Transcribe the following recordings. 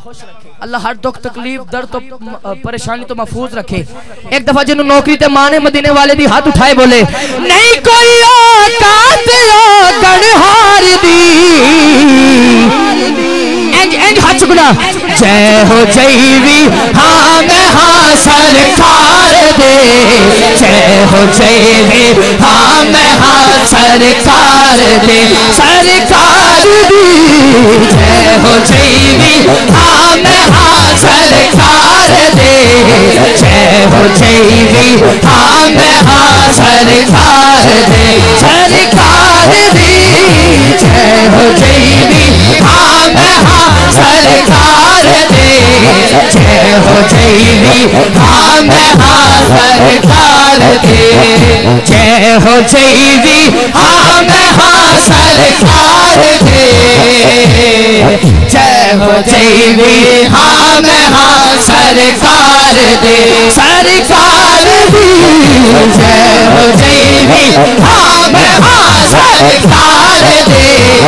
अल्लाह हर दुख तकलीफ दर्द तो परेशानी तो महफूज रखे। एक दफा जिन्होंने नौकरी ते माने मदीने वाले दी हाथ उठाए बोले नहीं कोई औकात गणहार दी इंज हाथ चुकना जय हो जयवी हाँ मैं हाँ सरकार दे जय हो जयवी हाँ मैं हाँ सरकार दे सरकार दी जय हो जयवी हाँ मैं हाँ सरकार दे जय हो जयवी हाँ मैं हाँ सरकार दे सरकार दी जय हो जयवी हाँ मैं हाँ सरकार दे जय हो जयवी हाँ मैं हाँ सरकार दे जय हो जयवी हाँ मैं हाँ सरकार दे जय हो जयवी हाँ मैं हाँ सरकार दे सरकार दी जय हो जयवी हाँ मैं हाँ सरकार दे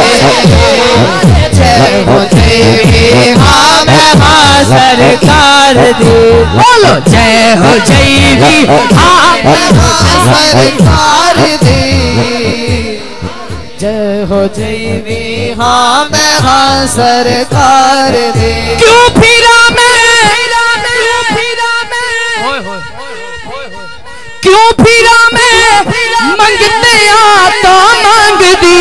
जय हो जयवी हाँ मैं हाँ सरकार दे बोलो जय हो जयवी हाँ मैं हाँ सरकार दे जय हो जयवी हाँ मैं हाँ सरकार दे क्यों फिरा मैं क्यों फिरा मैं मंगते आता मांग दी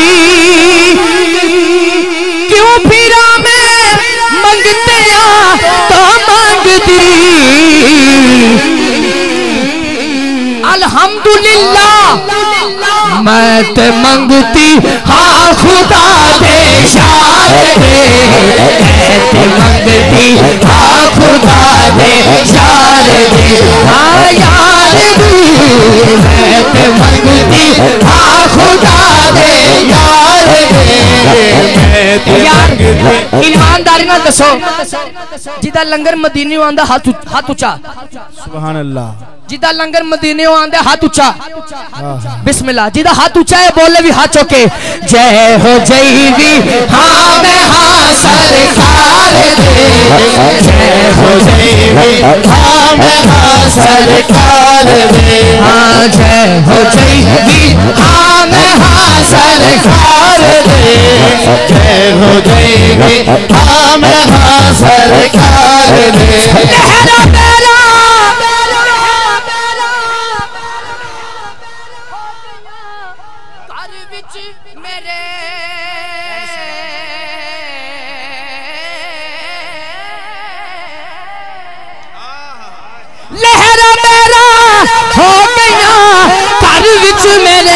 क्यों फिरा मैं मंगते आता मांग दी अल्हम्दुलिल्लाह मैं ते मंगती हाँ खुदा दे शार दे मैं ते मंगती हाँ खुदा दे शार दे हाँ यार दी मैं ते मंगती हाँ खुदा दे यार दे यार ईमानदारी ना दसो जिदा लंगर मदीने आंदा हाथ उच्चा सुभान अल्लाह जिदा लंगर मदीने आंदा हाथ उच्चा बिस्मिल्लाह जिदा हाथ ऊंचा है बोले भी हाथ चौके जय हो जयवी हाँ मैं हाँ सरकार दे जय हो जयवी हाँ मैं हाँ सरकार दे हाँ जय हो जयवी हाँ मैं हाँ सरकार दे जय हो जयवी हाँ मैं हाँ सरकार दे लहरा मेरा लहरा मेरा हो गया घर विच मेरे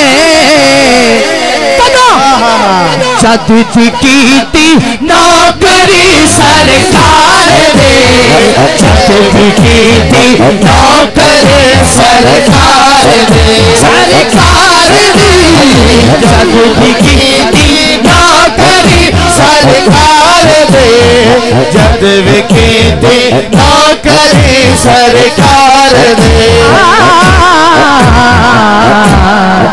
जद की नौकरी सरकार दे जद की नौकरी सरकार दे सरकार दी जद की नौकरी सरकार दे जद की नौकरी सरकार दे